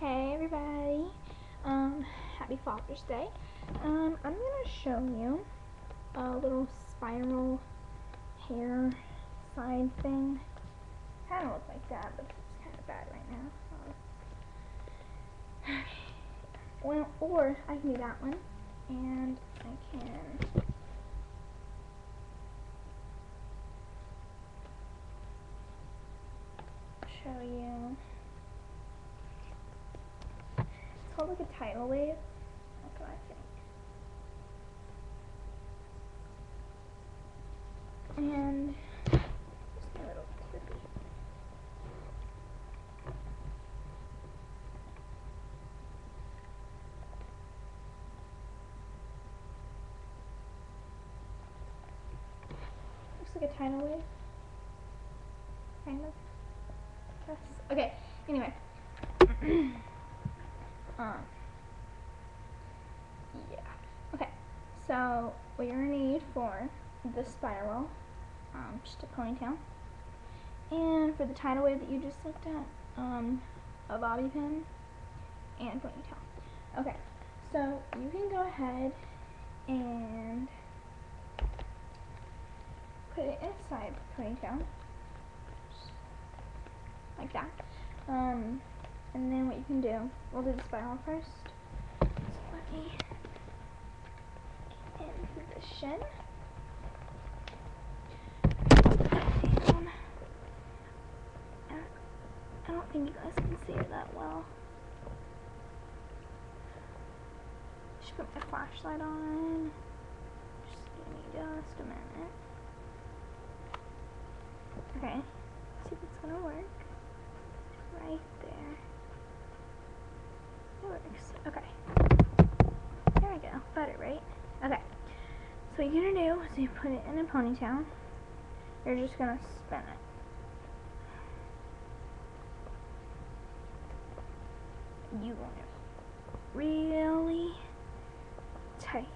Hey everybody, happy Father's Day. I'm gonna show you a little spiral hair side thing. Kinda looks like that, but it's kinda bad right now. Well, or I can do that one, and I can show you. It's called like a tidal wave. That's what I think. And just a little clippy. Looks like a tidal wave. Kind of. Yes. Okay. Anyway. Yeah. Okay. So what you're gonna need for the spiral, just a ponytail, and for the tidal wave that you just looked at, a bobby pin and ponytail. Okay. So you can go ahead and put it inside the ponytail, just like that. And then what you can do, we'll do the spiral first. So let me get in position. Down. I don't think you guys can see it that well. Should put my flashlight on. Just give me just a minute. Okay, see if it's gonna work. Right there. It works. Okay. There we go. Better, right? Okay. So what you're gonna do is you put it in a ponytail. You're just gonna spin it. You want it really tight.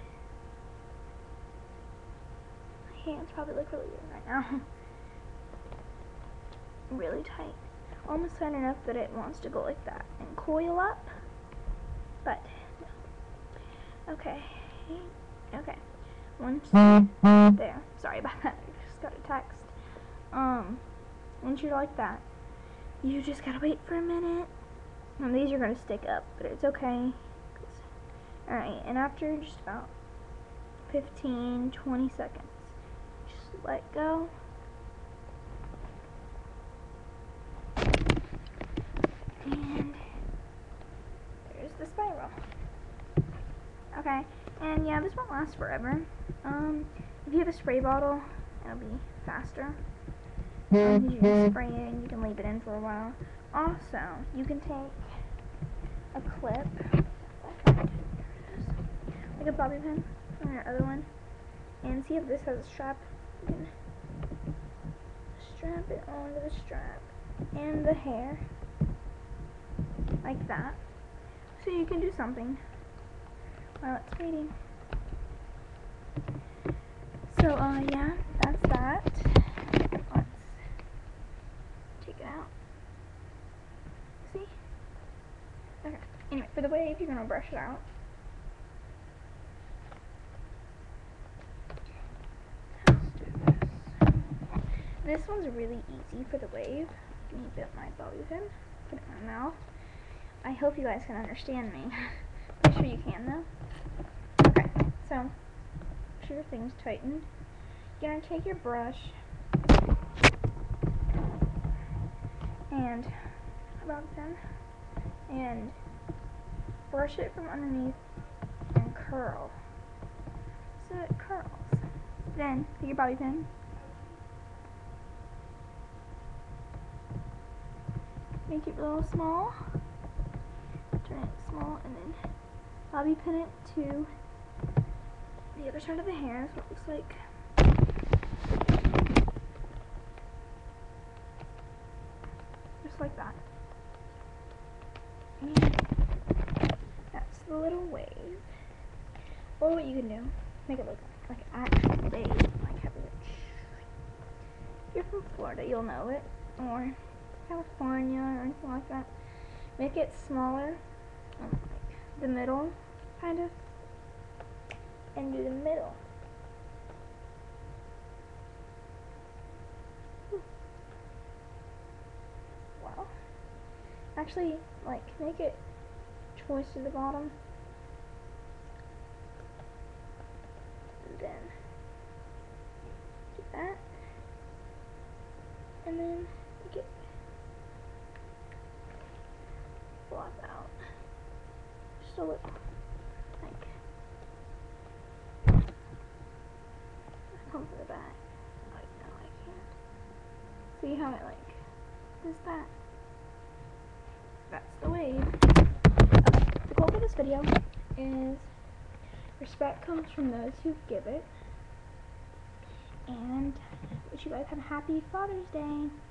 My hands probably look really good right now. Really tight. Almost tight enough that it wants to go like that and coil up, but no. Okay. Okay. Once there. Sorry about that. I just got a text. Once you're like that, you just gotta wait for a minute. And these are gonna stick up, but it's okay. Alright, and after just about 15-20 seconds, just let go. And there's the spiral. Okay, and yeah, this won't last forever. If you have a spray bottle, it'll be faster. You can spray it and you can leave it in for a while. Also, you can take a clip, like a bobby pin from your other one, and see if this has a strap. You can strap it onto the strap and the hair, like that. So you can do something while it's waiting. So, yeah, that's that. Let's take it out. See? Okay. Anyway, for the wave, you're gonna brush it out. This one's really easy for the wave. Let me bit my bobby pin, put it in my mouth. I hope you guys can understand me. Make sure you can though. Okay, so make sure your thing's tightened. You're gonna take your brush and a bobby pin and brush it from underneath and curl. So it curls. Then take your bobby pin. Make it a little small. Turn it small and then bobby pin it to the other side of the hair. That's what it looks like. Just like that. And that's the little wave. Or what you can do, make it look like an actual wave, like have it. If you're from Florida, you'll know it, or California, or anything like that. make it smaller, like the middle, kind of, and do the middle. Wow. Actually, like, make it twice to the bottom. And then do that. And then make it flop out. Just a little. Like, come to the back. Like, no, I can't. See how it, like, does that? That's the wave. Okay, the goal for this video is respect comes from those who give it. And wish you guys have a happy Father's Day.